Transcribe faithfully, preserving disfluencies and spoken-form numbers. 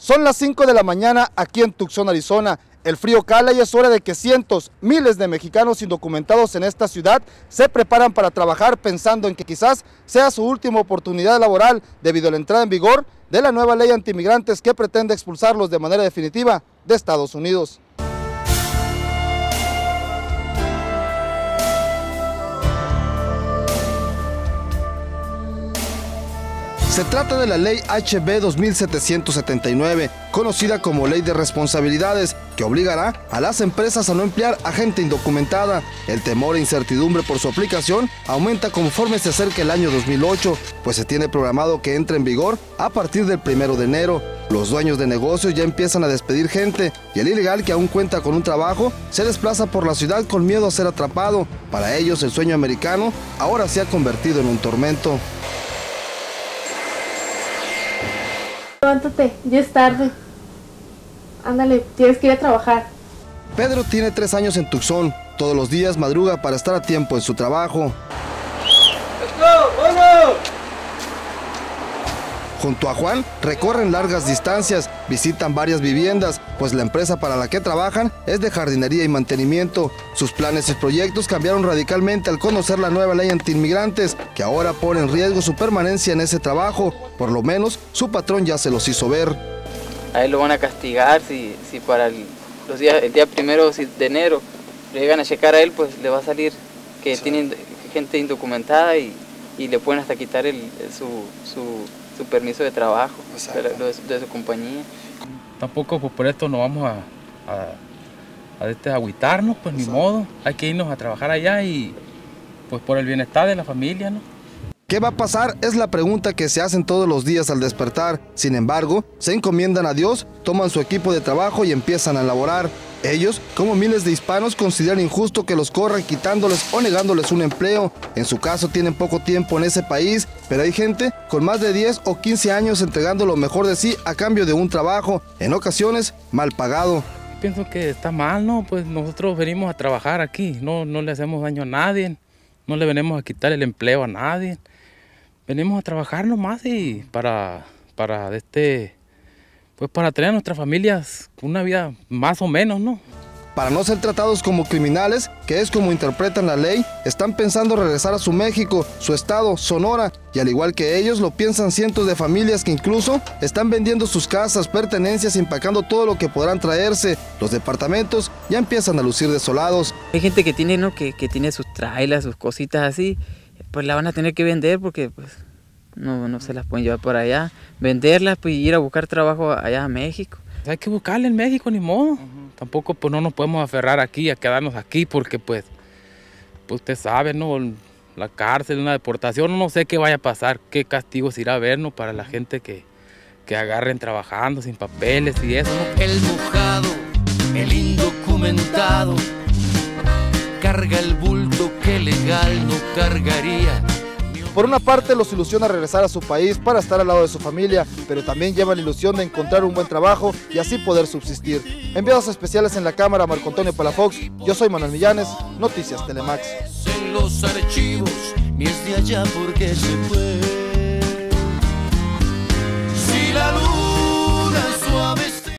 Son las cinco de la mañana aquí en Tucson, Arizona. El frío cala y es hora de que cientos, miles de mexicanos indocumentados en esta ciudad se preparan para trabajar pensando en que quizás sea su última oportunidad laboral debido a la entrada en vigor de la nueva ley antimigrantes que pretende expulsarlos de manera definitiva de Estados Unidos. Se trata de la ley H B dos mil setecientos setenta y nueve, conocida como Ley de Responsabilidades, que obligará a las empresas a no emplear a gente indocumentada. El temor e incertidumbre por su aplicación aumenta conforme se acerca el año dos mil ocho, pues se tiene programado que entre en vigor a partir del primero de enero. Los dueños de negocios ya empiezan a despedir gente y el ilegal que aún cuenta con un trabajo se desplaza por la ciudad con miedo a ser atrapado. Para ellos el sueño americano ahora se ha convertido en un tormento. Levántate, ya es tarde. Ándale, tienes que ir a trabajar. Pedro tiene tres años en Tucson. Todos los días madruga para estar a tiempo en su trabajo. ¡Let's go! ¡Vamos! Junto a Juan, recorren largas distancias, visitan varias viviendas, pues la empresa para la que trabajan es de jardinería y mantenimiento. Sus planes y proyectos cambiaron radicalmente al conocer la nueva ley antiinmigrantes, que ahora pone en riesgo su permanencia en ese trabajo. Por lo menos, su patrón ya se los hizo ver. A él lo van a castigar si, si para el, los días, el día primero de enero le llegan a checar a él, pues le va a salir que sí. Tienen gente indocumentada y, y le pueden hasta quitar el, su... su su permiso de trabajo de, de, de su compañía. Tampoco pues, por esto no vamos a, a, a este, agüitarnos, pues ni modo, hay que irnos a trabajar allá y pues por el bienestar de la familia, ¿no? ¿Qué va a pasar? Es la pregunta que se hacen todos los días al despertar. Sin embargo, se encomiendan a Dios, toman su equipo de trabajo y empiezan a laborar. Ellos, como miles de hispanos, consideran injusto que los corran quitándoles o negándoles un empleo. En su caso tienen poco tiempo en ese país, pero hay gente con más de diez o quince años entregando lo mejor de sí a cambio de un trabajo, en ocasiones mal pagado. Pienso que está mal, ¿no? Pues nosotros venimos a trabajar aquí, no, no le hacemos daño a nadie, no le venimos a quitar el empleo a nadie. Venimos a trabajar nomás y para, para este... pues para tener a nuestras familias una vida más o menos, ¿no? Para no ser tratados como criminales, que es como interpretan la ley, están pensando regresar a su México, su estado, Sonora, y al igual que ellos lo piensan cientos de familias que incluso están vendiendo sus casas, pertenencias, empacando todo lo que podrán traerse. Los departamentos ya empiezan a lucir desolados. Hay gente que tiene, ¿no? que, que tiene sus trailers, sus cositas así, pues la van a tener que vender porque pues no, no se las pueden llevar por allá, venderlas pues, y ir a buscar trabajo allá a México. Hay que buscarle en México, ni modo. Uh-huh. Tampoco pues no nos podemos aferrar aquí, a quedarnos aquí, porque pues, pues usted sabe, ¿no? La cárcel, una deportación, no sé qué vaya a pasar, qué castigos irá a haber, ¿no? Para la gente que, que agarren trabajando sin papeles y eso, ¿no? El mojado, el indocumentado, carga el bulto que legal no cargaría. Por una parte los ilusiona regresar a su país para estar al lado de su familia, pero también lleva la ilusión de encontrar un buen trabajo y así poder subsistir. Enviados especiales en la cámara, Marco Antonio Palafox, yo soy Manuel Millanes, Noticias Telemax. En los archivos, ni es de allá porque se fue.